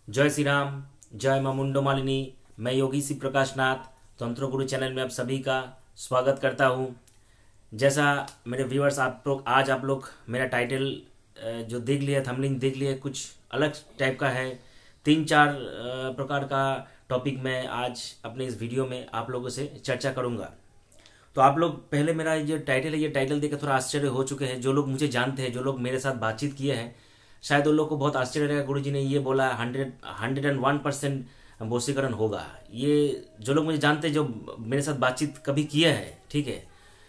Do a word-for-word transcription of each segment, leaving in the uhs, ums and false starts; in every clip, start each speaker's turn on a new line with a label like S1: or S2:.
S1: जय श्री राम, जय मां मुंडो मालिनी। मैं योगी श्री प्रकाश नाथ तंत्र गुरु चैनल में आप सभी का स्वागत करता हूं। जैसा मेरे व्यूअर्स, आप लोग आज आप लोग मेरा टाइटल जो देख लिया, थंबनेल देख लिया, कुछ अलग टाइप का है। तीन चार प्रकार का टॉपिक मैं आज अपने इस वीडियो में आप लोगों से चर्चा करूंगा। तो आप लोग पहले मेरा ये टाइटल है, ये टाइटल देखकर थोड़ा आश्चर्य हो चुके हैं। जो लोग मुझे जानते हैं, जो लोग मेरे साथ बातचीत किए हैं, शायद उन लोग को बहुत आश्चर्य रहेगा, गुरुजी ने ये बोला hundred hundred and one percent वशीकरण होगा। ये जो लोग मुझे जानते हैं, जो मेरे साथ बातचीत कभी किए हैं, ठीक है,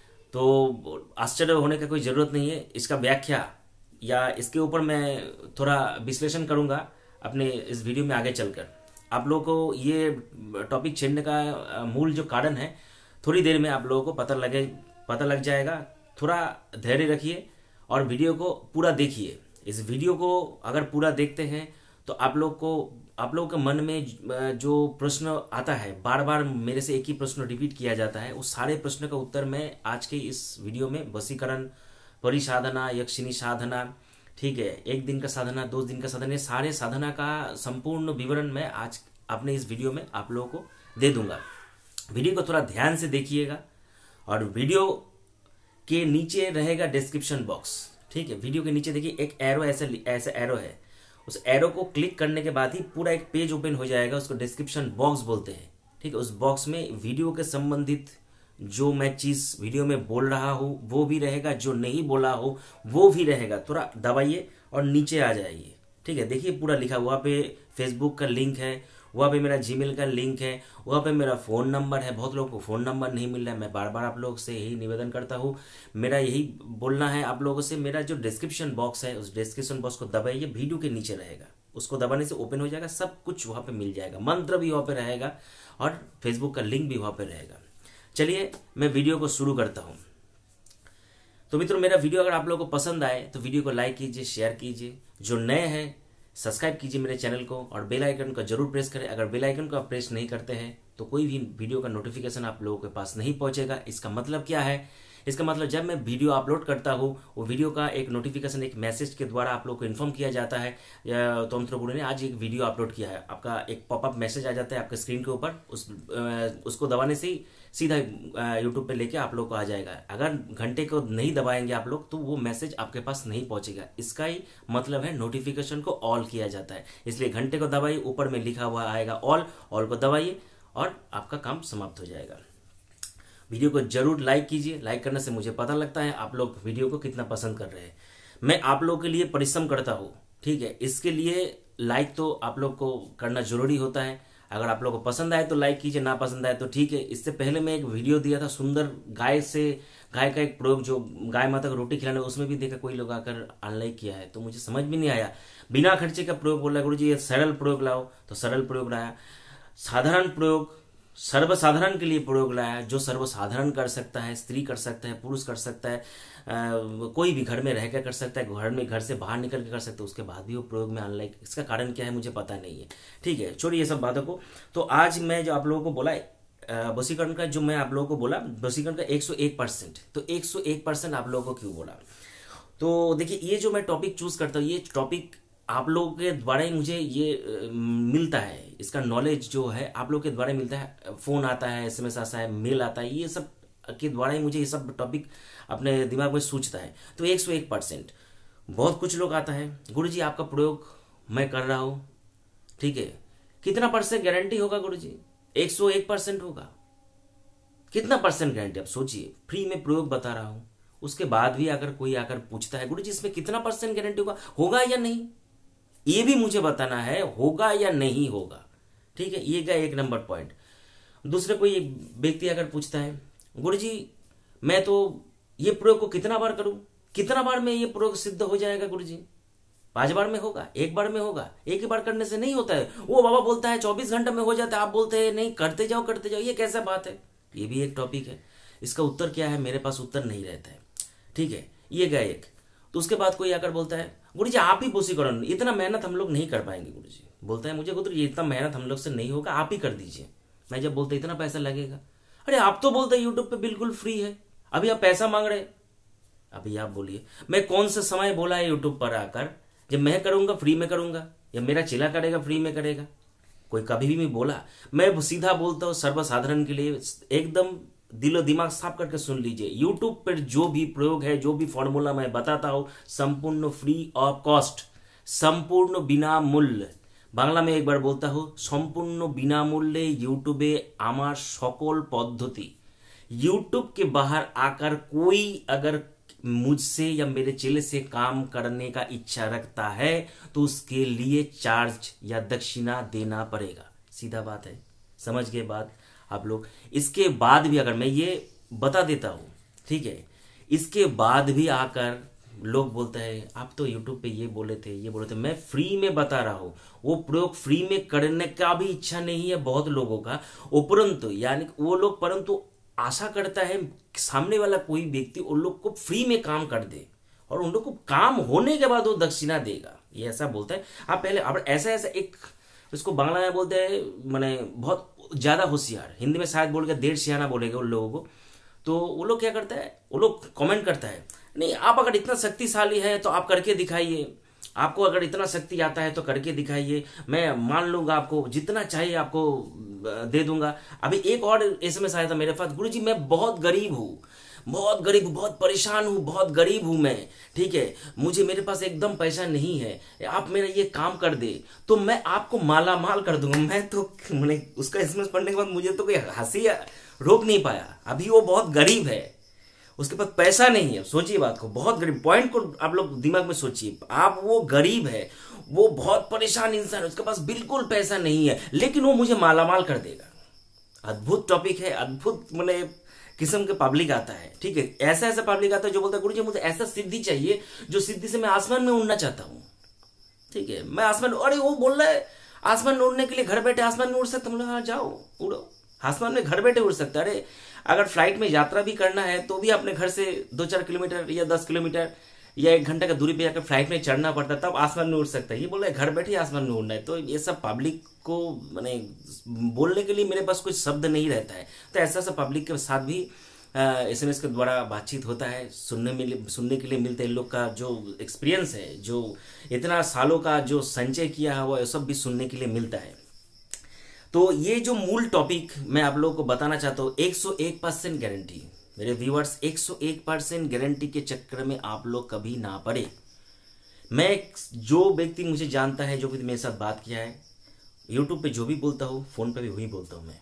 S1: तो आश्चर्य होने का कोई ज़रूरत नहीं है। इसका व्याख्या या इसके ऊपर मैं थोड़ा विश्लेषण करूंगा अपने इस वीडियो में आगे चलकर। आप लोगों को ये टॉपिक छेड़ने का मूल जो कारण है, थोड़ी देर में आप लोगों को पता लगे पता लग जाएगा। थोड़ा धैर्य रखिए और वीडियो को पूरा देखिए। इस वीडियो को अगर पूरा देखते हैं तो आप लोग को आप लोगों के मन में जो प्रश्न आता है, बार बार मेरे से एक ही प्रश्न रिपीट किया जाता है, उस सारे प्रश्न का उत्तर मैं आज के इस वीडियो में वशीकरण, परिसाधना, यक्षिणी साधना, ठीक है, एक दिन का साधना, दो दिन का साधना, सारे साधना का संपूर्ण विवरण मैं आज अपने इस वीडियो में आप लोगों को दे दूंगा। वीडियो को थोड़ा ध्यान से देखिएगा और वीडियो के नीचे रहेगा डिस्क्रिप्शन बॉक्स, ठीक है। वीडियो के नीचे देखिए एक एरो, ऐसे ऐसे एरो है। उस एरो को क्लिक करने के बाद ही पूरा एक पेज ओपन हो जाएगा, उसको डिस्क्रिप्शन बॉक्स बोलते हैं, ठीक है। उस बॉक्स में वीडियो के संबंधित जो मैं चीज वीडियो में बोल रहा हूँ वो भी रहेगा, जो नहीं बोला हो वो भी रहेगा। थोड़ा दबाइए और नीचे आ जाइए, ठीक है। देखिए पूरा लिखा, वहाँ पे फेसबुक का लिंक है, वहाँ पे मेरा जीमेल का लिंक है, वहाँ पे मेरा फ़ोन नंबर है। बहुत लोगों को फ़ोन नंबर नहीं मिल रहा है। मैं बार बार आप लोगों से यही निवेदन करता हूँ, मेरा यही बोलना है आप लोगों से। मेरा जो डिस्क्रिप्शन बॉक्स है, उस डिस्क्रिप्शन बॉक्स को दबाइए, वीडियो के नीचे रहेगा, उसको दबाने से ओपन हो जाएगा, सब कुछ वहाँ पर मिल जाएगा। मंत्र भी वहाँ पर रहेगा और फेसबुक का लिंक भी वहाँ पर रहेगा। चलिए मैं वीडियो को शुरू करता हूँ। तो मित्रों, मेरा वीडियो अगर आप लोगों को पसंद आए तो वीडियो को लाइक कीजिए, शेयर कीजिए। जो नए हैं सब्सक्राइब कीजिए मेरे चैनल को और बेल आइकन को जरूर प्रेस करें। अगर बेल आइकन को आप प्रेस नहीं करते हैं तो कोई भी वीडियो का नोटिफिकेशन आप लोगों के पास नहीं पहुंचेगा। इसका मतलब क्या है? इसका मतलब जब मैं वीडियो अपलोड करता हूँ, वो वीडियो का एक नोटिफिकेशन, एक मैसेज के द्वारा आप लोग को इन्फॉर्म किया जाता है। तंत्र गुरु ने आज एक वीडियो अपलोड किया है, आपका एक पॉपअप मैसेज आ जाता है आपके स्क्रीन के ऊपर। उस उसको दबाने से ही सीधा यूट्यूब पे लेके आप लोग को आ जाएगा। अगर घंटे को नहीं दबाएंगे आप लोग तो वो मैसेज आपके पास नहीं पहुंचेगा। इसका ही मतलब है नोटिफिकेशन को ऑल किया जाता है। इसलिए घंटे को दबाइए, ऊपर में लिखा हुआ आएगा ऑल, ऑल को दबाइए और आपका काम समाप्त हो जाएगा। वीडियो को जरूर लाइक कीजिए। लाइक करने से मुझे पता लगता है आप लोग वीडियो को कितना पसंद कर रहे हैं। मैं आप लोगों के लिए परिश्रम करता हूँ, ठीक है। इसके लिए लाइक तो आप लोग को करना जरूरी होता है। अगर आप लोग को पसंद आए तो लाइक कीजिए, ना पसंद आए तो ठीक है। इससे पहले मैं एक वीडियो दिया था सुंदर गाय से, गाय का एक प्रयोग, जो गाय माता को रोटी खिलाने, उसमें भी देखा कोई लोग आकर अनलाइक किया है, तो मुझे समझ भी नहीं आया। बिना खर्चे का प्रयोग बोला गुरु जी, ये सरल प्रयोग लाओ, तो सरल प्रयोग लाया। साधारण प्रयोग, सर्वसाधारण के लिए प्रयोग लाया, जो सर्वसाधारण कर सकता है, स्त्री कर सकता है, पुरुष कर सकता है, आ, कोई भी घर में रहकर कर सकता है, घर में घर से बाहर निकल के कर सकता है, उसके बाद भी वो प्रयोग में अनलाइक। इसका कारण क्या है मुझे पता नहीं है, ठीक है, छोड़िए ये सब बातों को। तो आज मैं जो आप लोगों को बोला वशीकरण का, जो मैं आप लोगों को बोला वशीकरण का एक सौ एक परसेंट, तो एक सौ एक परसेंट आप लोगों को क्यों बोला? तो देखिए, ये जो मैं टॉपिक चूज करता हूँ, ये टॉपिक आप लोगों के द्वारा ही मुझे ये मिलता है। इसका नॉलेज जो है आप लोगों के द्वारा ही मिलता है। फोन आता है, एसएमएस आता है, मेल आता है, ये सब के द्वारा ही मुझे ये सब टॉपिक अपने दिमाग में सूझता है। तो एक सौ एक परसेंट बहुत कुछ लोग आता है, गुरुजी आपका प्रयोग मैं कर रहा हूँ, ठीक है, कितना परसेंट गारंटी होगा गुरुजी? एक सौ एक परसेंट होगा। कितना परसेंट गारंटी? आप सोचिए, फ्री में प्रयोग बता रहा हूं, उसके बाद भी अगर कोई आकर पूछता है गुरुजी इसमें कितना परसेंट गारंटी होगा, होगा या नहीं, ये भी मुझे बताना है, होगा या नहीं होगा, ठीक है। ये का एक नंबर पॉइंट। दूसरे कोई व्यक्ति अगर पूछता है गुरुजी मैं तो ये प्रयोग को कितना बार करूं, कितना बार में ये प्रयोग सिद्ध हो जाएगा गुरुजी? पांच बार में होगा, एक बार में होगा? एक ही बार करने से नहीं होता है। वो बाबा बोलता है चौबीस घंटे में हो जाता है, आप बोलते हैं नहीं, करते जाओ करते जाओ, ये कैसा बात है? ये भी एक टॉपिक है। इसका उत्तर क्या है? मेरे पास उत्तर नहीं रहता है, ठीक है। ये गया एक। तो उसके बाद कोई आकर बोलता है गुरुजी आप ही वशीकरण, इतना मेहनत हम लोग नहीं कर पाएंगे गुरुजी। बोलता है मुझे गुरुजी इतना मेहनत हम लोग से नहीं होगा, आप ही कर दीजिए। मैं जब बोलता इतना पैसा लगेगा, अरे आप तो बोलते यूट्यूब पे बिल्कुल फ्री है, अभी आप पैसा मांग रहे। अभी आप बोलिए मैं कौन सा समय बोला है यूट्यूब पर आकर जब मैं करूंगा फ्री में करूंगा? या मेरा चेला करेगा फ्री में करेगा? कोई कभी भी मैं बोला? मैं सीधा बोलता हूँ सर्वसाधारण के लिए, एकदम दिलो दिमाग साफ करके सुन लीजिए। यूट्यूब पर जो भी प्रयोग है, जो भी फॉर्मूला मैं बताता हूँ, संपूर्ण फ्री ऑफ कॉस्ट, संपूर्ण बिना मूल्य। বাংলা में एक बार बोलता हूँ, সম্পূর্ণ বিনামূল্যে यूट्यूबे आमार सकल पद्धति। यूट्यूब के बाहर आकर कोई अगर मुझसे या मेरे चेले से काम करने का इच्छा रखता है तो उसके लिए चार्ज या दक्षिणा देना पड़ेगा। सीधा बात है, समझ गए बात आप लोग? इसके बाद भी अगर मैं ये बता देता हूँ, ठीक है, इसके बाद भी आकर लोग बोलते हैं आप तो यूट्यूब पे ये बोले थे ये बोले थे। मैं फ्री में बता रहा हूँ, वो प्रयोग फ्री में करने का भी इच्छा नहीं है बहुत लोगों का, उपरंतु यानी वो लोग परंतु आशा करता है सामने वाला कोई व्यक्ति उन लोग को फ्री में काम कर दे और उन लोग को काम होने के बाद वो दक्षिणा देगा, ये ऐसा बोलता है। आप पहले आप ऐसा ऐसा एक, इसको बांग्ला में बोलते हैं मैंने बहुत ज्यादा होशियार, हिंदी में शायद बोल के देर सियाना बोलेगा उन लोगों को। तो वो लोग क्या करता है, वो लोग कमेंट करता है, नहीं आप अगर इतना शक्तिशाली है तो आप करके दिखाइए, आपको अगर इतना शक्ति आता है तो करके दिखाइए, मैं मान लूंगा, आपको जितना चाहिए आपको दे दूंगा। अभी एक और एसएमएस आया था मेरे पास, गुरुजी मैं बहुत गरीब हूँ, बहुत गरीब हूँ, बहुत परेशान हूँ, बहुत गरीब हूँ मैं, ठीक है, मुझे मेरे पास एकदम पैसा नहीं है, आप मेरा ये काम कर दे तो मैं आपको माला माल कर दूंगा। मैं तो मैंने उसका एसएमएस पढ़ने के बाद मुझे तो कोई हंसी रोक नहीं पाया। अभी वो बहुत गरीब है, उसके पास पैसा नहीं है, सोचिए बात को, बहुत गरीब, पॉइंट को आप लोग दिमाग में सोचिए। आप वो गरीब है, वो बहुत परेशान इंसान है, उसके पास बिल्कुल पैसा नहीं है, लेकिन वो मुझे मालामाल कर देगा। अद्भुत टॉपिक है, अद्भुत मैंने किस्म के पब्लिक आता है, ठीक है, ऐसा ऐसा पब्लिक आता है जो बोलता है गुरुजी मुझे ऐसा सिद्धि चाहिए जो सिद्धि से मैं आसमान में उड़ना चाहता हूँ, ठीक है, मैं आसमान, अरे वो बोल रहा है आसमान में उड़ने के लिए घर बैठे आसमान में उड़ सकते, हम लोग हाँ जाओ उड़ो, आसमान में घर बैठे उड़ सकते। अरे अगर फ्लाइट में यात्रा भी करना है तो भी अपने घर से दो चार किलोमीटर या दस किलोमीटर या एक घंटे का दूरी पे जाकर फ्लाइट में चढ़ना पड़ता, तब आसमान में उड़ सकता है। ये बोल रहा है घर बैठे आसमान में उड़ना है। तो ये सब पब्लिक को मैंने बोलने के लिए मेरे पास कोई शब्द नहीं रहता है। तो ऐसा सा पब्लिक के साथ भी एसएमएस के द्वारा बातचीत होता है, सुनने में सुनने के लिए मिलते हैं। लोग का जो एक्सपीरियंस है, जो इतना सालों का जो संचय किया है, वो सब भी सुनने के लिए मिलता है। तो ये जो मूल टॉपिक मैं आप लोगों को बताना चाहता हूँ, एक सौ एक परसेंट गारंटी मेरे व्यूअर्स, एक सौ एक परसेंट गारंटी के चक्कर में आप लोग कभी ना पड़े। मैं जो व्यक्ति मुझे जानता है, जो भी मेरे साथ बात किया है, यूट्यूब पे जो भी बोलता हूँ, फोन पे भी वही बोलता हूँ। मैं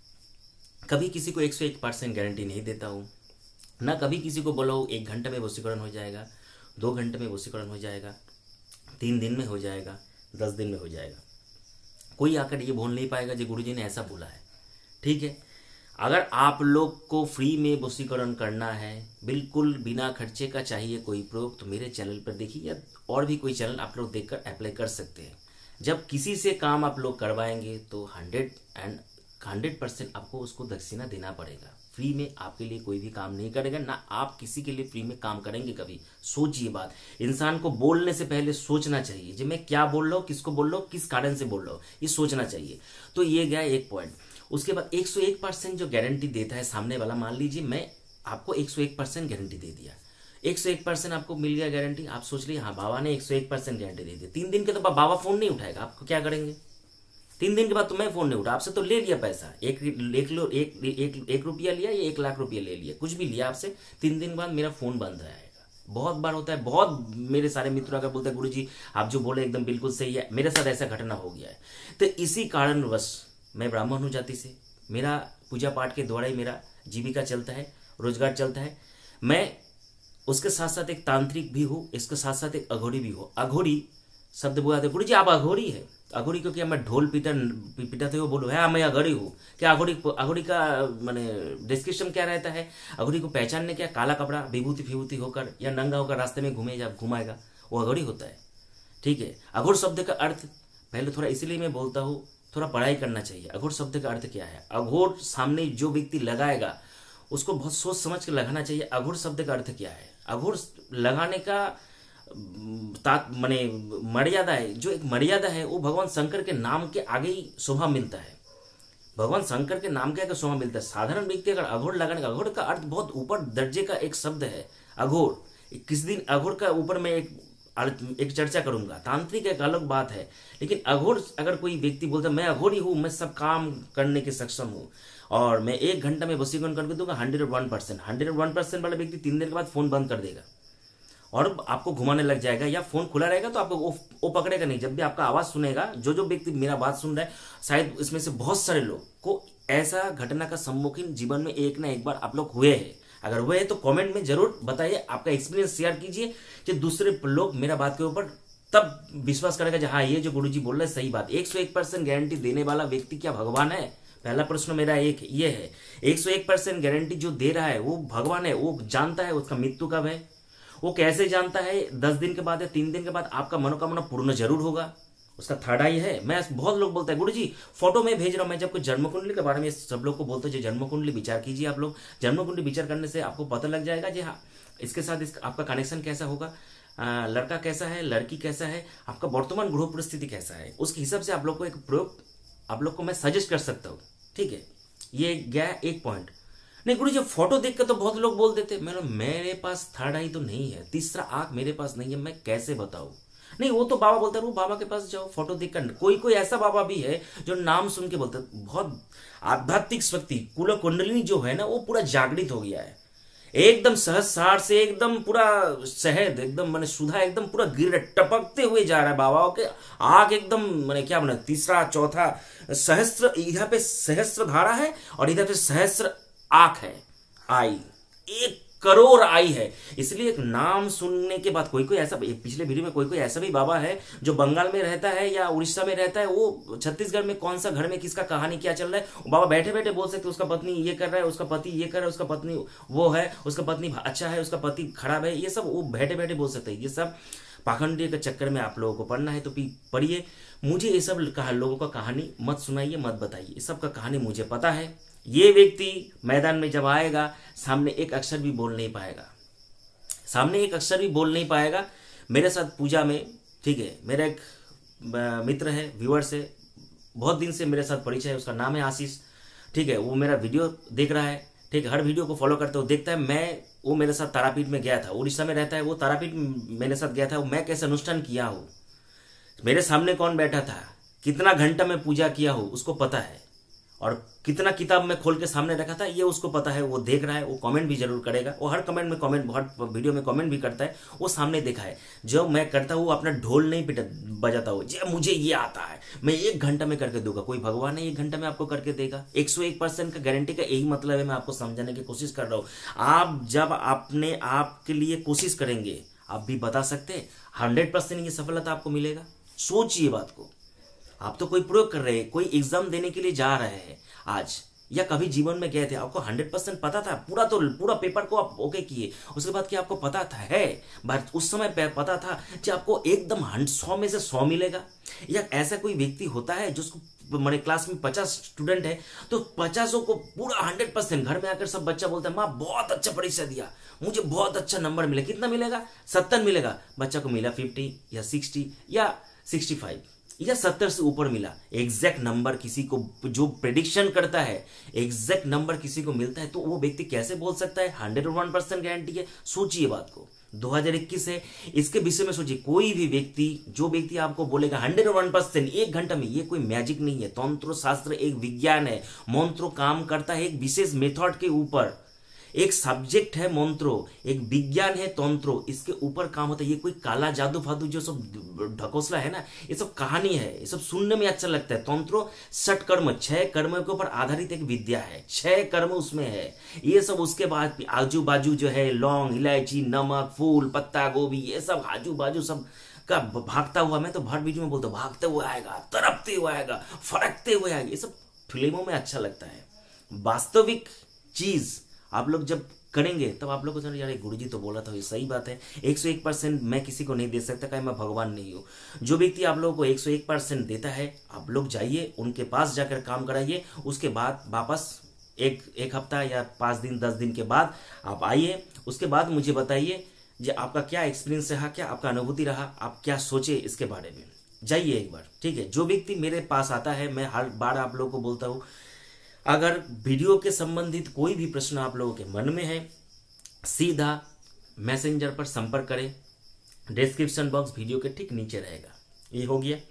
S1: कभी किसी को एक सौ एक परसेंट गारंटी नहीं देता हूँ, ना कभी किसी को बोला हूँ एक घंटे में वशीकरण हो जाएगा, दो घंटे में वशीकरण हो जाएगा, तीन दिन में हो जाएगा, दस दिन में हो जाएगा। कोई आकर ये बोल नहीं पाएगा जी गुरुजी ने ऐसा बोला है, ठीक है। अगर आप लोग को फ्री में वशीकरण करना है, बिल्कुल बिना खर्चे का चाहिए कोई प्रयोग, तो मेरे चैनल पर देखिए, या और भी कोई चैनल आप लोग देखकर अप्लाई कर सकते हैं। जब किसी से काम आप लोग करवाएंगे तो हंड्रेड एंड हंड्रेड परसेंट आपको उसको दक्षिणा देना पड़ेगा। फ्री में आपके लिए कोई भी काम नहीं करेगा, ना आप किसी के लिए फ्री में काम करेंगे कभी। सोचिए बात, इंसान को बोलने से पहले सोचना चाहिए, जो मैं क्या बोल रहा हूँ, किसको बोल रहा हूँ, किस कारण से बोल रहा हूँ, ये सोचना चाहिए। तो ये गया एक पॉइंट। उसके बाद एक सौ एक परसेंट जो गारंटी देता है सामने वाला, मान लीजिए मैं आपको एक सौ एक परसेंट गारंटी दे दिया, एक सौ एक परसेंट आपको मिल गया गारंटी। आप सोच लीजिए हाँ बाबा ने एक सौ एक परसेंट गारंटी दे दी, तीन दिन के तो बाबा फोन नहीं उठाएगा, आपको क्या करेंगे? तीन दिन के बाद तो मैं फोन नहीं उठा, आपसे तो ले लिया पैसा, एक एक लो एक एक, एक रुपया लिया या एक लाख रुपया ले लिया, कुछ भी लिया आपसे, तीन दिन बाद मेरा फोन बंद रहेगा। बहुत बार होता है, बहुत मेरे सारे मित्र अगर बोलते हैं गुरुजी आप जो बोले एकदम बिल्कुल सही है, मेरे साथ ऐसा घटना हो गया है। तो इसी कारणवश मैं ब्राह्मण हूँ जाति से, मेरा पूजा पाठ के द्वारा ही मेरा जीविका चलता है, रोजगार चलता है। मैं उसके साथ साथ एक तांत्रिक भी हूँ, इसके साथ साथ एक अघोरी भी हूँ। अघोरी शब्द बोलते गुरु जी आप अघोरी है, अघोरी को क्या मैं ढोल पीटा पिटाते हुए बोलूँ है मैं अघोरी हूँ क्या? अघोरी अघोरी का माने डिस्क्रिप्शन क्या रहता है? अघोरी को पहचानने क्या, काला कपड़ा विभूति विभूति होकर या नंगा होकर रास्ते में घूमे जा घुमाएगा, वो अघोरी होता है, ठीक है। अघोर शब्द का अर्थ पहले थोड़ा इसलिए मैं बोलता हूँ, थोड़ा पढ़ाई करना चाहिए। अघोर शब्द का अर्थ क्या है? अघोर सामने जो व्यक्ति लगाएगा उसको बहुत सोच समझ के लगाना चाहिए। अघोर शब्द का अर्थ क्या है? अघोर लगाने का माने मर्यादा है, जो एक मर्यादा है वो भगवान शंकर के नाम के आगे ही शोभा मिलता है। भगवान शंकर के नाम के आगे शोभा मिलता है। साधारण व्यक्ति अगर अघोर लगाने का, अघोर का अर्थ बहुत ऊपर दर्जे का एक शब्द है। अघोर किस दिन अघोर का ऊपर में एक एक चर्चा करूंगा। तांत्रिक एक अलग बात है, लेकिन अघोर अगर कोई व्यक्ति बोलता है मैं अघोरी हूं, मैं सब काम करने के सक्षम हूं और मैं एक घंटा में वशीकरण करके दूंगा, hundred one percent hundred one percent वाला व्यक्ति तीन दिन के बाद फोन बंद कर देगा और आपको घुमाने लग जाएगा, या फोन खुला रहेगा तो आपको वो, वो पकड़ेगा नहीं। जब भी आपका आवाज सुनेगा, जो जो व्यक्ति मेरा बात सुन रहा है, शायद इसमें से बहुत सारे लोग को ऐसा घटना का सम्मुखीन जीवन में एक ना एक बार आप लोग हुए हैं। अगर हुए हैं तो कमेंट में जरूर बताइए, आपका एक्सपीरियंस शेयर कीजिए, कि दूसरे लोग मेरा बात के ऊपर तब विश्वास करेगा कि हाँ ये जो गुरुजी बोल रहे हैं सही बात। एक सौ एक परसेंट गारंटी देने वाला व्यक्ति क्या भगवान है? पहला प्रश्न मेरा एक ये है। एक सौ एक परसेंट गारंटी जो दे रहा है वो भगवान है, वो जानता है उसका मृत्यु कब है, वो कैसे जानता है? दस दिन के बाद या तीन दिन के बाद आपका मनोकामना पूर्ण जरूर होगा, उसका थर्ड आई है। मैं बहुत लोग बोलते हैं गुरुजी फोटो में भेज रहा हूं, मैं जब कोई जन्म कुंडली के बारे में सब लोग को बोलते हैं, जो जन्म कुंडली विचार कीजिए आप लोग। जन्म कुंडली विचार करने से आपको पता लग जाएगा जी हाँ इसके साथ इस, आपका कनेक्शन कैसा होगा, आ, लड़का कैसा है, लड़की कैसा है, आपका वर्तमान ग्रह परिस्थिति कैसा है, उसके हिसाब से आप लोग को एक प्रयोग आप लोग को मैं सजेस्ट कर सकता हूँ। ठीक है, ये गया एक पॉइंट। नहीं गुरु जी फोटो देख कर तो बहुत लोग बोल देते मैंने मेरे पास थर्ड आई तो नहीं है, तीसरा आंख मेरे पास नहीं है, मैं कैसे बताऊं? नहीं वो तो बाबा बोलता है, वो बाबा के पास जाओ फोटो देखकर। कोई कोई ऐसा बाबा भी है जो नाम सुन के बोलता है, बहुत आध्यात्मिक शक्ति कुल कुंडलिनी जो है ना वो पूरा जागृत हो गया है, एकदम सहज सार से एकदम पूरा शहद एकदम मैंने सुधा एकदम पूरा गिर टपकते हुए जा रहा है बाबाओं के आग एकदम मैंने क्या बना तीसरा चौथा सहस्त्र, इधर पे सहस्त्र धारा है और इधर पे सहस्त्र आंख है, आई एक करोड़ आई है। इसलिए एक नाम सुनने के बाद कोई कोई ऐसा, पिछले वीडियो में कोई कोई ऐसा भी बाबा है जो बंगाल में रहता है या उड़ीसा में रहता है, वो छत्तीसगढ़ में कौन सा घर में किसका कहानी क्या चल रहा है बाबा बैठे बैठे बोल सकते, उसका पत्नी ये कर रहा है, उसका पति ये कर रहा है, उसका पत्नी वो है, उसका पत्नी अच्छा है, उसका पति खराब है, ये सब वो बैठे बैठे बोल सकते हैं। ये सब पाखंडी के चक्कर में आप लोगों को पढ़ना है तो पढ़िए। मुझे ये सब लोगों का कहानी मत सुनाइए, मत बताइए, ये सब का कहानी मुझे पता है। ये व्यक्ति मैदान में जब आएगा सामने एक अक्षर भी बोल नहीं पाएगा, सामने एक अक्षर भी बोल नहीं पाएगा। मेरे साथ पूजा में, ठीक है, मेरा एक मित्र है, व्यूअर्स है, बहुत दिन से मेरे साथ परिचय है, उसका नाम है आशीष। ठीक है, वो मेरा वीडियो देख रहा है, ठीक है, हर वीडियो को फॉलो करता हूँ, देखता है। मैं वो मेरे साथ तारापीठ में गया था, उड़ीसा में रहता है वो, तारापीठ मेरे साथ गया था, मैं कैसे अनुष्ठान किया हूँ, मेरे सामने कौन बैठा था, कितना घंटा में पूजा किया हूँ उसको पता है, और कितना किताब में खोल के सामने रखा था ये उसको पता है। वो देख रहा है, वो कमेंट भी जरूर करेगा, वो हर कमेंट में कमेंट हर वीडियो में कमेंट भी करता है, वो सामने देखा है। जो मैं करता हूँ अपना ढोल नहीं पिटा बजाता हूँ, जो मुझे ये आता है मैं एक घंटा में करके दूंगा। कोई भगवान है एक घंटा में आपको करके देगा? एक सौ एक परसेंट का गारंटी का यही मतलब है, मैं आपको समझाने की कोशिश कर रहा हूँ। आप जब अपने आप के लिए कोशिश करेंगे आप भी बता सकते हैं हंड्रेड परसेंट ये सफलता आपको मिलेगा। सोचिए बात को, आप तो कोई प्रयोग कर रहे हैं, कोई एग्जाम देने के लिए जा रहे हैं आज, या कभी जीवन में गए थे, आपको हंड्रेड परसेंट पता था, पूरा तो पूरा पेपर को आप ओके किए, उसके बाद क्या आपको पता था है बट उस समय पता था कि आपको एकदम सौ में से सौ मिलेगा? या ऐसा कोई व्यक्ति होता है जिसको मेरे क्लास में पचास स्टूडेंट है तो पचासों को पूरा हंड्रेड परसेंट घर में आकर सब बच्चा बोलता है माँ बहुत अच्छा परीक्षा दिया, मुझे बहुत अच्छा नंबर मिला, कितना मिलेगा? सत्तर मिलेगा, बच्चा को मिला फिफ्टी या सिक्सटी या सिक्सटी फाइव या सत्तर से ऊपर मिला। एग्जैक्ट नंबर किसी को जो प्रेडिक्शन करता है, एग्जैक्ट नंबर किसी को मिलता है तो वो व्यक्ति कैसे बोल सकता है हंड्रेड वन परसेंट गारंटी है? सोचिए बात को, दो हज़ार इक्कीस है, इसके विषय में सोचिए। कोई भी व्यक्ति, जो व्यक्ति आपको बोलेगा हंड्रेड वन परसेंट एक घंटा में, ये कोई मैजिक नहीं है। तंत्र शास्त्र एक विज्ञान है, मंत्रो काम करता है एक विशेष मेथड के ऊपर, एक सब्जेक्ट है मंत्रो, एक विज्ञान है तंत्रो, इसके ऊपर काम होता है। ये कोई काला जादू फादू जो सब ढकोसला है ना, ये सब कहानी है, ये सब सुनने में अच्छा लगता है। तंत्रो षट कर्म, छह कर्म के ऊपर आधारित एक विद्या है, छह कर्म उसमें है। ये सब उसके बाद आजू बाजू जो है लौंग, इलायची, नमक, फूल, पत्ता गोभी, ये सब आजू बाजू सब का भागता हुआ, मैं तो भर बीच में बोलता हूँ भागते हुए आएगा, तरपते हुए आएगा, फड़कते हुए आएगा। ये सब फिल्मों में अच्छा लगता है, वास्तविक चीज आप लोग जब करेंगे तब आप लोग को यार गुरुजी तो बोला था, ये सही बात है। एक सौ एक परसेंट मैं किसी को नहीं दे सकता, कहीं मैं भगवान नहीं हूँ। जो व्यक्ति आप लोगों को एक सौ एक परसेंट देता है, आप लोग जाइए उनके पास जाकर काम कराइए, उसके बाद वापस एक एक हफ्ता या पाँच दिन दस दिन के बाद आप आइए, उसके बाद मुझे बताइए जो आपका क्या एक्सपीरियंस रहा, क्या आपका अनुभूति रहा, आप क्या सोचे इसके बारे में। जाइए एक बार, ठीक है। जो व्यक्ति मेरे पास आता है, मैं हर बार आप लोगों को बोलता हूँ, अगर वीडियो के संबंधित कोई भी प्रश्न आप लोगों के मन में है, सीधा मैसेंजर पर संपर्क करें, डिस्क्रिप्शन बॉक्स वीडियो के ठीक नीचे रहेगा। ये हो गया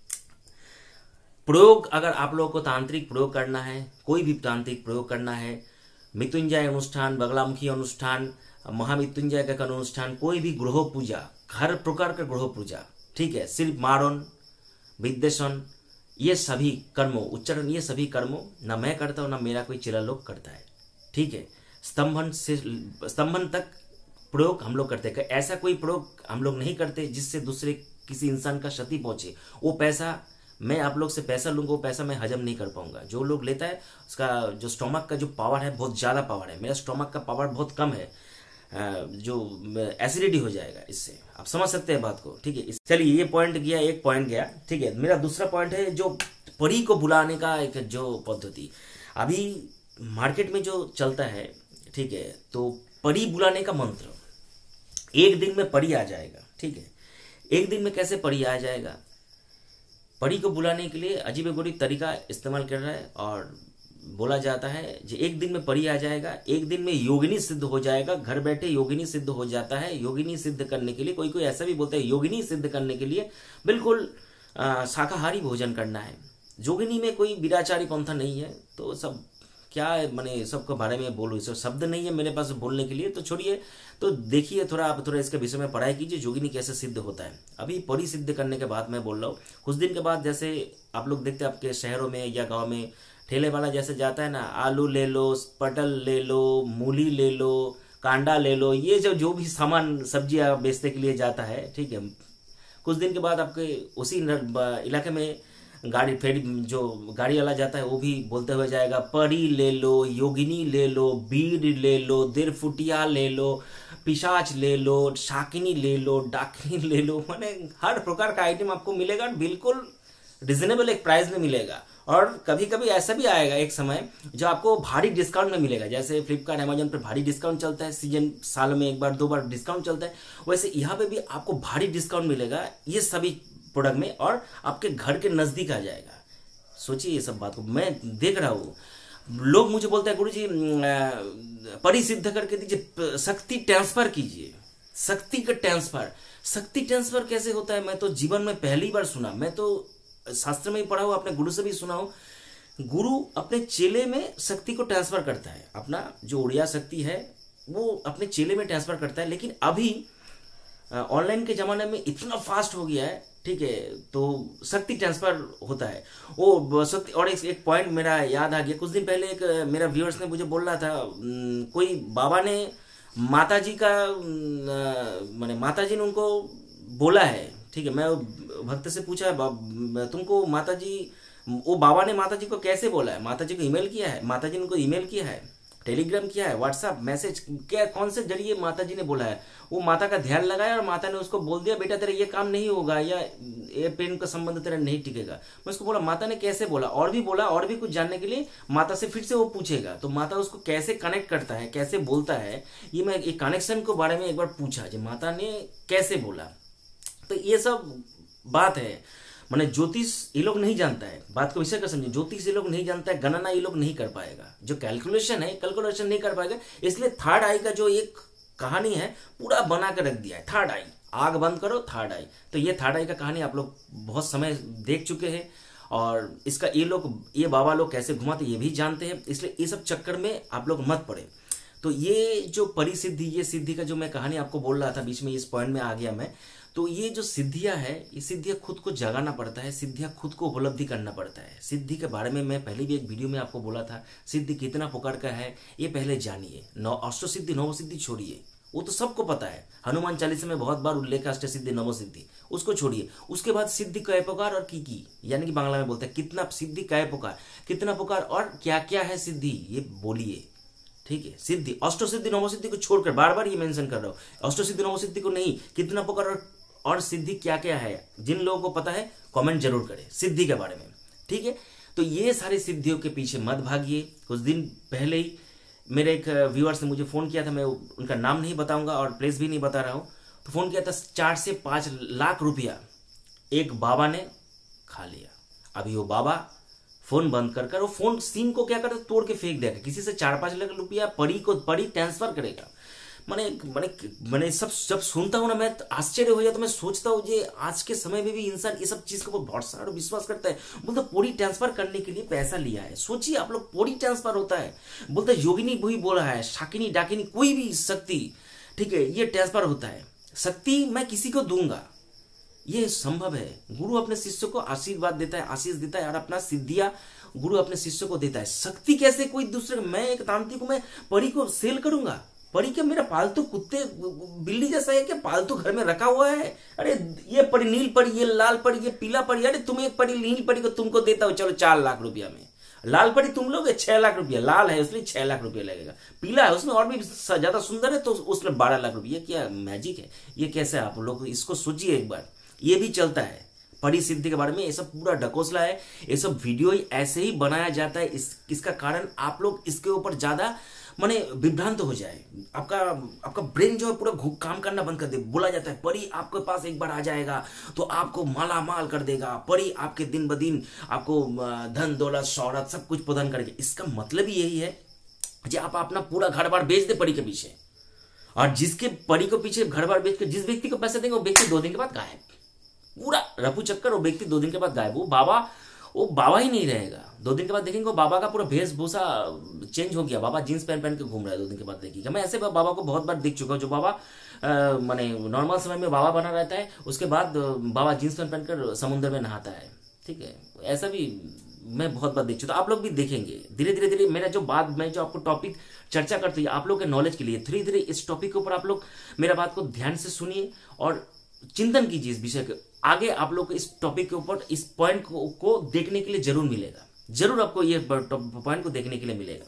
S1: प्रयोग। अगर आप लोगों को तांत्रिक प्रयोग करना है, कोई भी तांत्रिक प्रयोग करना है, मृत्युंजय अनुष्ठान, बगलामुखी अनुष्ठान, महामृत्युंजय का अनुष्ठान, कोई भी ग्रह पूजा, हर प्रकार का ग्रह पूजा, ठीक है, सिर्फ मारण, विद्वेषण, ये सभी कर्मों, उच्चारण, ये सभी कर्मों ना मैं करता हूँ ना मेरा कोई चेला लोग करता है, ठीक है। स्तंभन से स्तंभन तक प्रयोग हम लोग करते हैं। ऐसा कोई प्रयोग हम लोग नहीं करते जिससे दूसरे किसी इंसान का क्षति पहुंचे। वो पैसा, मैं आप लोग से पैसा लूंगा, वो पैसा मैं हजम नहीं कर पाऊंगा। जो लोग लेता है उसका जो स्टोमक का जो पावर है बहुत ज़्यादा पावर है, मेरा स्टोमक का पावर बहुत कम है, जो एसिडिटी हो जाएगा इससे, आप समझ सकते हैं बात को, ठीक है। चलिए ये पॉइंट गया, एक पॉइंट गया, ठीक है। मेरा दूसरा पॉइंट है जो परी को बुलाने का एक जो पद्धति अभी मार्केट में जो चलता है, ठीक है, तो परी बुलाने का मंत्र, एक दिन में परी आ जाएगा, ठीक है। एक दिन में कैसे परी आ जाएगा? परी को बुलाने के लिए अजीबोगरीब तरीका इस्तेमाल कर रहा है और बोला जाता है कि एक दिन में परी आ जाएगा, एक दिन में योगिनी सिद्ध हो जाएगा, घर बैठे योगिनी सिद्ध हो जाता है। योगिनी सिद्ध करने के लिए कोई कोई ऐसा भी बोलता है योगिनी सिद्ध करने के लिए बिल्कुल शाकाहारी भोजन करना है। योगिनी में कोई विराचारी पंथा नहीं है, तो सब क्या मैंने सबके बारे में बोलूँ, इस शब्द नहीं है मेरे पास बोलने के लिए, तो छोड़िए। तो देखिए थोड़ा आप थोड़ा इसके विषय में पढ़ाई कीजिए, योगिनी कैसे सिद्ध होता है। अभी परी सिद्ध करने के बाद मैं बोल रहा हूँ, कुछ दिन के बाद जैसे आप लोग देखते हैं आपके शहरों में या गाँव में ठेले वाला जैसे जाता है ना, आलू ले लो, पटल ले लो, मूली ले लो, कांडा ले लो, ये जो जो भी सामान सब्जियां बेचने के लिए जाता है, ठीक है। कुछ दिन के बाद आपके उसी इलाके में गाड़ी फेरी जो गाड़ी वाला जाता है वो भी बोलते हुए जाएगा परी ले लो, योगिनी ले लो, बीर ले लो, देरफुटिया ले लो, पिशाच ले लो, शाकिनी ले लो, डाकिनी ले लो, माने हर प्रकार का आइटम आपको मिलेगा, बिल्कुल रिजनेबल एक प्राइस में मिलेगा। और कभी कभी ऐसा भी आएगा एक समय जो आपको भारी डिस्काउंट में मिलेगा, जैसे फ्लिपकार्ट अमेजन पर भारी डिस्काउंट चलता है, सीजन साल में एक बार दो बार डिस्काउंट चलता है, वैसे यहाँ पे भी आपको भारी डिस्काउंट मिलेगा ये सभी प्रोडक्ट में, और आपके घर के नजदीक आ जाएगा। सोचिए ये सब बात को, मैं देख रहा हूँ लोग मुझे बोलते हैं गुरुजी परी सिद्ध करके दीजिए, शक्ति ट्रांसफर कीजिए, शक्ति का ट्रांसफर। शक्ति ट्रांसफर कैसे होता है मैं तो जीवन में पहली बार सुना, मैं तो शास्त्र में ही पढ़ा हूँ, अपने गुरु से भी सुना हूँ। गुरु अपने चेले में शक्ति को ट्रांसफर करता है, अपना जो उड़िया शक्ति है वो अपने चेले में ट्रांसफर करता है। लेकिन अभी ऑनलाइन के जमाने में इतना फास्ट हो गया है, ठीक है, तो शक्ति ट्रांसफर होता है वो शक्ति। और एक, एक पॉइंट मेरा याद आ गया, कुछ दिन पहले एक मेरा व्यूअर्स ने मुझे बोल रहा था, कोई बाबा ने माता जी का माने माता जी ने उनको बोला है, ठीक है। मैं भक्त से पूछा तुमको माता जी, वो बाबा ने माता जी को कैसे बोला है? माता जी को ईमेल किया है, माता जी ने उनको ईमेल किया है, टेलीग्राम किया है, व्हाट्सएप मैसेज, क्या कौन से जरिए माता जी ने बोला है? वो माता का ध्यान लगाया और माता ने उसको बोल दिया बेटा तेरा ये काम नहीं होगा, या ये प्रेम का संबंध तेरा नहीं टिकेगा। मैं उसको बोला माता ने कैसे बोला, और भी बोला, और भी कुछ जानने के लिए माता से फिर से वो पूछेगा, तो माता उसको कैसे कनेक्ट करता है, कैसे बोलता है, ये मैं एक कनेक्शन के बारे में एक बार पूछा जो माता ने कैसे बोला। तो ये सब बात है, माने ज्योतिष ये लोग नहीं जानता है, बात को विषय कर समझे, ज्योतिष ये लोग नहीं जानता है, गणना ये लोग नहीं कर पाएगा, जो कैलकुलेशन है कैलकुलेशन नहीं कर पाएगा। इसलिए थर्ड आई का जो एक कहानी है पूरा बना कर रख दिया है, थर्ड आई, आग बंद करो थर्ड आई। तो ये थर्ड आई का कहानी आप लोग बहुत समय देख चुके हैं, और इसका ये लोग ये बाबा लोग कैसे घुमाते ये भी जानते हैं, इसलिए ये सब चक्कर में आप लोग मत पड़े। तो ये जो परिसिद्धि, ये सिद्धि का जो मैं कहानी आपको बोल रहा था, बीच में इस पॉइंट में आ गया मैं, तो ये जो सिद्धियां है, ये सिद्धियां खुद को जगाना पड़ता है, सिद्धियां खुद को उपलब्धि करना पड़ता है। सिद्धि के बारे में मैं पहले भी एक वीडियो में आपको बोला था, सिद्धि कितना प्रकार का है ये पहले जानिए। नौ अष्ट सिद्धि नव सिद्धि छोड़िए, वो तो सबको पता है, हनुमान चालीसा में बहुत बार उल्लेख अष्ट सिद्धि नव सिद्धि, उसको छोड़िए। उसके बाद सिद्धि कै प्रकार और की की, यानी कि बांग्ला में बोलते हैं कितना सिद्धि कै प्रकार, कितना प्रकार और क्या क्या है सिद्धि, ये बोलिए, ठीक है। सिद्धि अष्ट सिद्धि नव सिद्धि को छोड़कर बार बार ये मेंशन कर रहा हूँ, अष्ट सिद्धि नव सिद्धि को नहीं, कितना प्रकार और, और सिद्धि क्या क्या है। जिन लोगों को पता है कमेंट जरूर करें सिद्धि के बारे में, ठीक है। तो ये सारी सिद्धियों के पीछे मत भागिए। कुछ दिन पहले ही मेरे एक व्यूअर्स ने मुझे फोन किया था, मैं उनका नाम नहीं बताऊंगा और प्लेस भी नहीं बता रहा हूँ, तो फोन किया था, चार से पांच लाख रुपया एक बाबा ने खा लिया। अभी वो बाबा फोन बंद कर कर वो फोन सिम को क्या करता तोड़ के फेंक देगा, किसी से चार पांच लाख रुपया परी को परी ट्रांसफर करेगा। मैंने मैंने मैंने सब जब सुनता हूँ ना, मैं आश्चर्य हो जाता, मैं सोचता हूँ ये आज के समय में भी इंसान ये सब चीज के ऊपर भरोसा और विश्वास करता है। बोलते पौड़ी ट्रांसफर करने के लिए पैसा लिया है। सोचिए आप लोग, पौड़ी ट्रांसफर होता है, बोलते योगिनी वही बोल रहा है, शाकिनी डाकिनी कोई भी शक्ति, ठीक है, ये ट्रांसफर होता है। शक्ति मैं किसी को दूंगा, ये संभव है। गुरु अपने शिष्य को आशीर्वाद देता है, आशीष देता है, और अपना सिद्धियां गुरु अपने शिष्य को देता है। शक्ति कैसे कोई दूसरे, मैं एक तांत्रिक हूं, मैं परी को सेल करूंगा? परी क्या मेरा पालतू कुत्ते बिल्ली जैसा है क्या, पालतू घर में रखा हुआ है? अरे ये परी नील परी, ये लाल परी, ये पीला परी, अरे तुम एक परी नील परी को तुमको देता हो, चलो चार लाख रुपया में। लाल परी तुम लोग छह लाख रुपया, लाल है इसलिए छह लाख रुपया लगेगा, पीला है उसमें और भी ज्यादा सुंदर है तो उसमें बारह लाख रुपया। क्या मैजिक है ये? कैसे आप लोग इसको सोचिए एक बार। ये भी चलता है परी सिद्धि के बारे में, ये सब पूरा ढकोसला है, ये सब वीडियो ही ऐसे ही बनाया जाता है। इस इसका कारण आप लोग इसके ऊपर ज्यादा माने विभ्रांत हो जाए, आपका आपका ब्रेन जो है पूरा काम करना बंद कर दे। बोला जाता है परी आपके पास एक बार आ जाएगा तो आपको माला माल कर देगा, परी आपके दिन ब दिन आपको धन दौलत शौहरत सब कुछ प्रदान करेगी। इसका मतलब ही यही है कि आप अपना पूरा घर बार बेच दे परी के पीछे, और जिसके परी को पीछे घर बार बेच के जिस व्यक्ति को पैसे देंगे वो व्यक्ति दो दिन के बाद गायब, पूरा रफू चक्कर, वो व्यक्ति दो दिन के बाद गायब। वो बाबा वो बाबा ही नहीं रहेगा। दो दिन के बाद देखेंगे वो बाबा का पूरा वेशभूषा चेंज हो गया, बाबा जींस पहन पहन के घूम रहा है। दो दिन के बाद देखिएगा, मैं ऐसे बाबा को बहुत बार देख चुका हूँ, जो बाबा माने नॉर्मल समय में बाबा बना रहता है, उसके बाद बाबा जींस पहन पहन कर समुद्र में नहाता है। ठीक है, ऐसा भी मैं बहुत बार देख चुका। आप लोग भी देखेंगे धीरे धीरे धीरे। मेरा जो बात, मैं जो आपको टॉपिक चर्चा करती हूँ आप लोग के नॉलेज के लिए, धीरे धीरे इस टॉपिक के ऊपर आप लोग मेरा बात को ध्यान से सुनिए और चिंतन कीजिए इस विषय के। आगे आप लोग इस टॉपिक के ऊपर इस पॉइंट को, को देखने के लिए जरूर मिलेगा, जरूर आपको ये पॉइंट को देखने के लिए मिलेगा।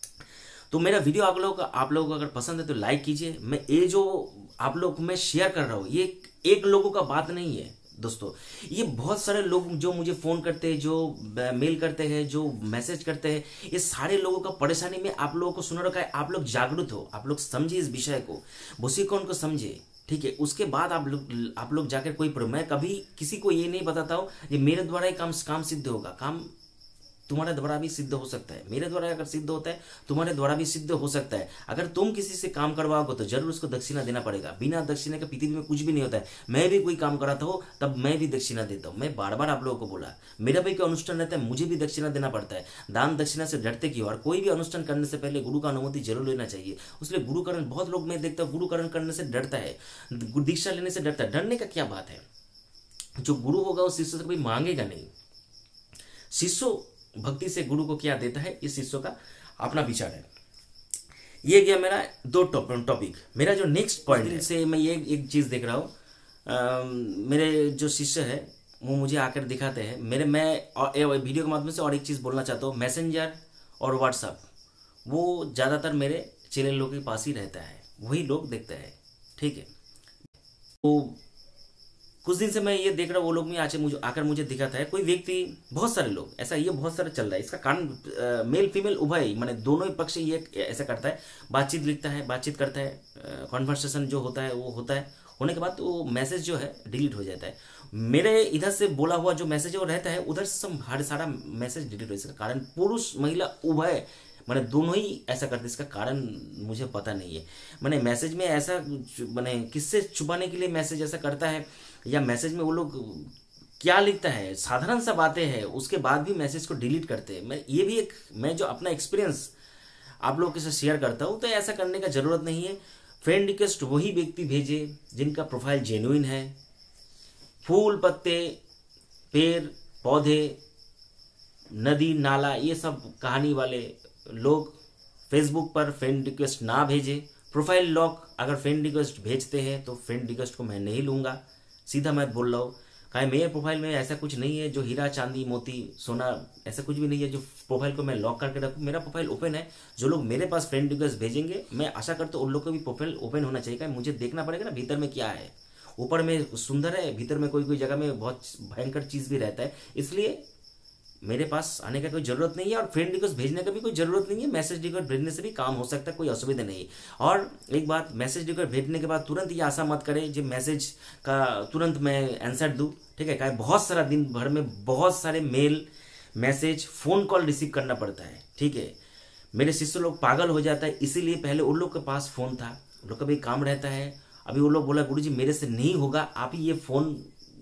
S1: तो मेरा वीडियो आप लोग आप लोगों को अगर पसंद है तो लाइक कीजिए। मैं ये जो आप लोग मैं शेयर कर रहा हूँ, ये एक लोगों का बात नहीं है दोस्तों, ये बहुत सारे लोग जो मुझे फोन करते हैं, जो मेल करते हैं, जो मैसेज करते हैं, ये सारे लोगों का परेशानी में आप लोगों को सुना रखा है। आप लोग जागरूक हो, आप लोग समझिए इस विषय को, बुसिकॉन को समझे, ठीक है। उसके बाद आप लोग आप लोग जाकर कोई, मैं कभी किसी को ये नहीं बताता हूँ कि मेरे द्वारा ही काम काम सिद्ध होगा। काम तुम्हारे द्वारा भी सिद्ध हो सकता है, मेरे द्वारा अगर सिद्ध होता है तुम्हारे द्वारा भी सिद्ध हो सकता है। अगर तुम किसी से काम करवाओगे तो जरूर उसको दक्षिणा देना पड़ेगा। बिना दक्षिणा के पृथ्वी में कुछ भी नहीं होता है। मैं भी कोई काम कराता हूँ तब मैं भी दक्षिणा देता हूँ। मैं बार बार आप लोगों को बोला, मेरा भी कोई अनुष्ठान रहता है मुझे भी दक्षिणा देना पड़ता है। दान दक्षिणा से डरते क्यों? और कोई भी अनुष्ठान करने से पहले गुरु का अनुमति जरूर लेना चाहिए। उसलिए गुरुकरण, बहुत लोग मैं देखता हूँ गुरुकरण करने से डरता है, दीक्षा लेने से डरता है। डरने का क्या बात है? जो गुरु होगा उस शिष्य से कभी मांगेगा नहीं। शिष्य भक्ति से गुरु को क्या देता है, इस शिष्य का अपना विचार है। ये गया मेरा दो टॉपिक। मेरा जो नेक्स्ट पॉइंट से मैं ये एक चीज देख रहा हूँ, मेरे जो शिष्य है वो मुझे आकर दिखाते हैं। मेरे मैं और वीडियो के माध्यम से और एक चीज बोलना चाहता हूँ, मैसेंजर और व्हाट्सएप वो ज्यादातर मेरे चेले लोगों के पास ही रहता है, वही लोग देखते हैं, ठीक है। तो कुछ दिन से मैं ये देख रहा हूँ, वो लोग भी आके मुझे आकर मुझे दिखाता है कोई व्यक्ति, बहुत सारे लोग ऐसा, ये बहुत सारा चल रहा है। इसका कारण मेल फीमेल उभय माने दोनों ही पक्ष ये ऐसा करता है। बातचीत लिखता है, बातचीत करता है, कॉन्वर्सेशन जो होता है वो होता है, होने के बाद वो मैसेज जो है डिलीट हो जाता है। मेरे इधर से बोला हुआ जो मैसेज वो रहता है, उधर से हर सारा मैसेज डिलीट हो। इसका कारण पुरुष महिला उभय मैंने दोनों ही ऐसा करते, इसका कारण मुझे पता नहीं है। मैंने मैसेज में ऐसा मैंने किससे छुपाने के लिए मैसेज ऐसा करता है, या मैसेज में वो लोग क्या लिखता है, साधारण सा बातें हैं, उसके बाद भी मैसेज को डिलीट करते हैं। मैं ये भी एक मैं जो अपना एक्सपीरियंस आप लोगों के साथ शेयर करता हूँ, तो ऐसा करने का जरूरत नहीं है। फ्रेंड रिक्वेस्ट वही व्यक्ति भेजे जिनका प्रोफाइल जेन्युइन है। फूल पत्ते पेड़ पौधे नदी नाला ये सब कहानी वाले लोग फेसबुक पर फ्रेंड रिक्वेस्ट ना भेजे। प्रोफाइल लॉक, अगर फ्रेंड रिक्वेस्ट भेजते हैं तो फ्रेंड रिक्वेस्ट को मैं नहीं लूंगा, सीधा मैं बोल रहा हूँ। कहीं मेरे प्रोफाइल में ऐसा कुछ नहीं है जो हीरा चांदी मोती सोना, ऐसा कुछ भी नहीं है जो प्रोफाइल को मैं लॉक करके रखूँ। मेरा प्रोफाइल ओपन है। जो लोग मेरे पास फ्रेंड रिक्वेस्ट भेजेंगे, मैं आशा करता हूँ उन लोग को भी प्रोफाइल ओपन होना चाहिए। मुझे देखना पड़ेगा ना भीतर में क्या है। ऊपर में सुंदर है, भीतर में कोई कोई जगह में बहुत भयंकर चीज भी रहता है। इसलिए मेरे पास आने का कोई जरूरत नहीं है, और फ्रेंड रिक्वेस्ट भेजने का भी कोई जरूरत नहीं है। मैसेज रिक्वेस्ट भेजने से भी काम हो सकता है, कोई असुविधा नहीं। और एक बात, मैसेज रिक्वेस्ट भेजने के बाद तुरंत ये आशा मत करें जो मैसेज का तुरंत मैं आंसर दूं, ठीक है। क्या बहुत सारा दिन भर में बहुत सारे mail message phone call receive करना पड़ता है, ठीक है। मेरे शिष्य लोग पागल हो जाता है, इसीलिए पहले उन लोग के पास फोन था, उन लोग का भी काम रहता है। अभी वो लोग बोला गुरुजी मेरे से नहीं होगा, आप ही ये फ़ोन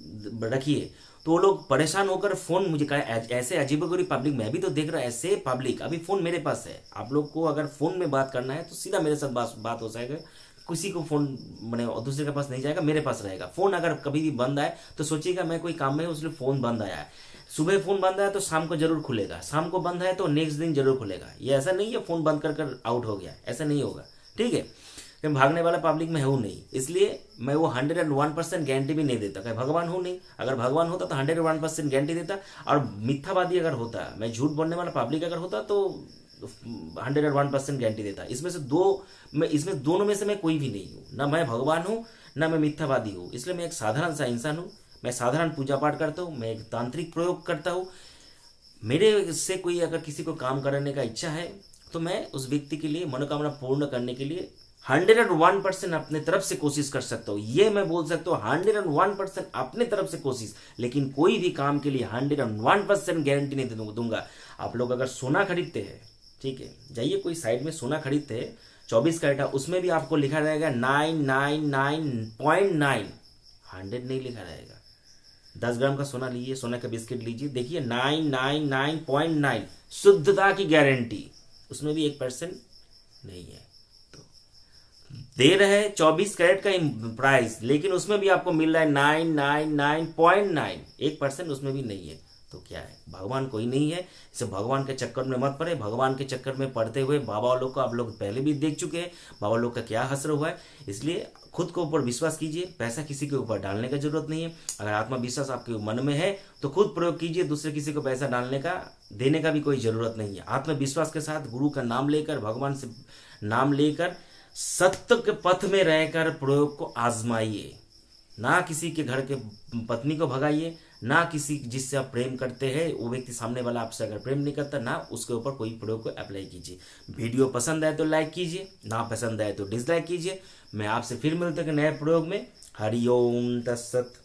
S1: रखिए, तो वो लोग परेशान होकर फ़ोन मुझे कहा। ऐसे अजीबोगरीब पब्लिक मैं भी तो देख रहा, ऐसे पब्लिक। अभी फ़ोन मेरे पास है, आप लोग को अगर फ़ोन में बात करना है तो सीधा मेरे साथ बात बात हो जाएगा, किसी को फ़ोन मैंने दूसरे के पास नहीं जाएगा, मेरे पास रहेगा। फ़ोन अगर कभी भी बंद आए तो सोचिएगा मैं कोई काम में हूँ इसलिए फ़ोन बंद आया है। सुबह फ़ोन बंद आया तो शाम को जरूर खुलेगा, शाम को बंद है तो नेक्स्ट दिन जरूर खुलेगा। ये ऐसा नहीं है फ़ोन बंद कर कर आउट हो गया, ऐसा नहीं होगा, ठीक है। मैं भागने वाला पब्लिक में हूँ नहीं, इसलिए मैं वो hundred and one percent guarantee भी नहीं देता। क्या भगवान हूँ नहीं, अगर भगवान होता तो हंड्रेड वन परसेंट गारंटी देता। और मिथ्यावादी अगर होता, मैं झूठ बोलने वाला पब्लिक अगर होता तो hundred and one percent guarantee देता। इसमें से दो, मैं इसमें दोनों में से मैं कोई भी नहीं हूँ, ना मैं भगवान हूँ ना मैं मिथ्यावादी हूँ। इसलिए मैं एक साधारण सा इंसान हूँ, मैं साधारण पूजा पाठ करता हूँ, मैं एक तांत्रिक प्रयोग करता हूँ। मेरे से कोई अगर किसी को काम करने का इच्छा है तो मैं उस व्यक्ति के लिए मनोकामना पूर्ण करने के लिए हंड्रेड एंड वन परसेंट अपने तरफ से कोशिश कर सकता हूँ। ये मैं बोल सकता हूँ हंड्रेड एंड वन परसेंट अपने तरफ से कोशिश, लेकिन कोई भी काम के लिए hundred and one percent guarantee नहीं दूंगा। आप लोग अगर सोना खरीदते हैं, ठीक है, जाइए कोई साइड में सोना खरीदते हैं चौबीस कैरेट, उसमें भी आपको लिखा रहेगा nine nine nine point nine, hundred नहीं लिखा रहेगा। दस ग्राम का सोना लीजिए, सोना का बिस्किट लीजिए, देखिए nine nine nine point nine शुद्धता की गारंटी, उसमें भी एक परसेंट नहीं है। तो दे रहे चौबीस कैरेट का प्राइस, लेकिन उसमें भी आपको मिल रहा है nine nine nine point nine, एक परसेंट उसमें भी नहीं है। तो क्या है, भगवान कोई नहीं है। इसे भगवान के चक्कर में मत पड़े। भगवान के चक्कर में पड़ते हुए बाबा लोग को आप लोग पहले भी देख चुके हैं, बाबा लोग का क्या हसर हुआ है। इसलिए खुद के ऊपर विश्वास कीजिए, पैसा किसी के ऊपर डालने का जरूरत नहीं है। अगर आत्मविश्वास आपके मन में है तो खुद प्रयोग कीजिए, दूसरे किसी को पैसा डालने का देने का भी कोई जरूरत नहीं है। आत्मविश्वास के साथ गुरु का नाम लेकर, भगवान से नाम लेकर, सत्य के पथ में रहकर प्रयोग को आजमाइए। ना किसी के घर के पत्नी को भगाइए, ना किसी जिससे आप प्रेम करते हैं वो व्यक्ति सामने वाला आपसे अगर प्रेम नहीं करता, ना उसके ऊपर कोई प्रयोग को अप्लाई कीजिए। वीडियो पसंद आए तो लाइक कीजिए, ना पसंद आए तो डिसलाइक कीजिए। मैं आपसे फिर मिलते हैं नए प्रयोग में। हरिओम तत्सत।